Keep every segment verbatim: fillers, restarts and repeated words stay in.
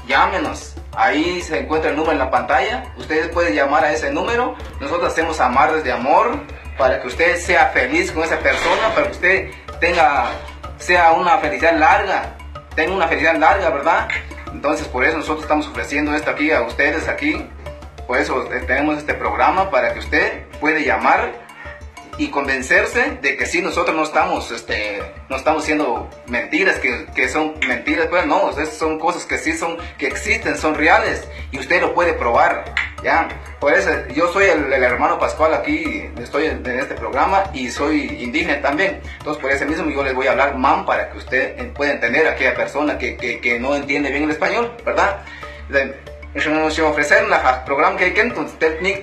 llámenos. Ahí se encuentra el número en la pantalla. Ustedes pueden llamar a ese número. Nosotros hacemos amarres de amor para que usted sea feliz con esa persona, para que usted tenga, sea una felicidad larga, tenga una felicidad larga, ¿verdad? Entonces por eso nosotros estamos ofreciendo esto aquí a ustedes aquí. Por eso tenemos este programa para que usted puede llamar y convencerse de que sí, nosotros no estamos, este, no estamos haciendo mentiras, que, que son mentiras, pero no, esas son cosas que sí son, que existen, son reales, y usted lo puede probar, ¿ya? Por eso, yo soy el, el hermano Pascual aquí, estoy en, en este programa, y soy indígena también, entonces por eso mismo yo les voy a hablar man para que usted pueda entender a aquella persona que, que, que no entiende bien el español, ¿verdad? Nos ofrecer el programa que hay que entonces,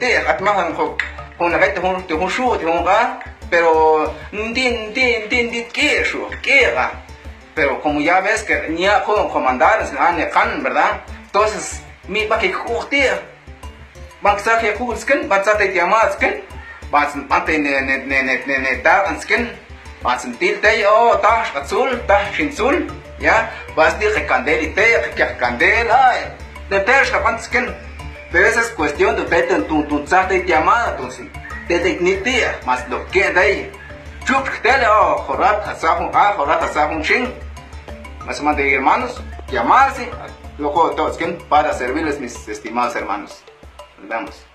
pero pero como ya ves que ni a comandar, ¿verdad? Entonces mi va que curtir van que saque skin van a llamar skin van ante ne ne ne ne ne ne ta skin van sentir te oh ta azul ta azul ya vas a decir candelita que candela de ter capan skin, pero esa es cuestión de usted en tu tu de llamada entonces de dignidad más lo que de ahí chup tele oh jorat asahun ah jorat asahun ching más más de hermanos llamarse loco todos para servirles mis estimados hermanos. Nos vemos.